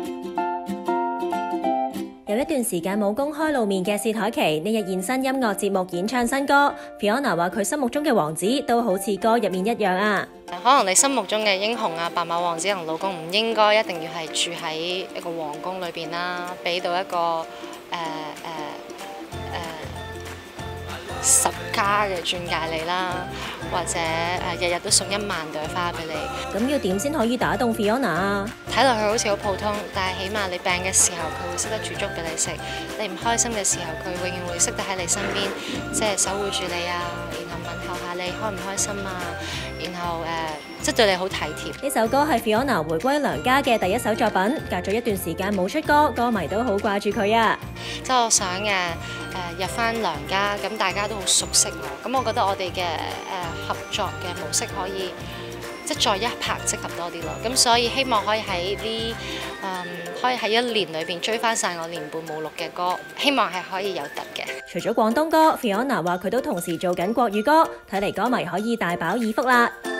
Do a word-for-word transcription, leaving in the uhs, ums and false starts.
有一段時間冇公開露面嘅薛凱琪，呢日現身音樂節目演唱新歌。Fiona 話佢心目中嘅王子都好似歌入面一樣啊。 可能你心目中嘅英雄啊、白馬王子同老公唔應該一定要係住喺一個皇宮裏邊啦，俾到一個誒誒誒十家嘅鑽戒你啦，或者誒日日都送一萬朵花俾你。 咁要點先可以打動 Fiona 啊？ 睇落去好似好普通，但係起碼你病嘅時候佢會識得煮粥俾你食，你唔開心嘅時候佢永遠會識得喺你身邊，即係守護住你啊，然後問候下你開唔開心啊，然後誒、呃、即係對你好體貼。 呢首歌係 Fiona 回歸娘家嘅第一首作品，隔咗一段時間冇出歌，歌迷都好掛住佢啊。 即係我想嘅誒、呃、入翻娘家，咁大家都好熟悉我，咁我覺得我哋嘅誒合作嘅模式可以即係再一拍即合多啲咯。咁所以希望可以喺呢誒可以喺一年裏邊追翻晒我年半冇錄嘅歌，希望係可以有突嘅。 除咗廣東歌，Fiona 話佢都同時做緊國語歌，睇嚟歌迷可以大飽耳福啦。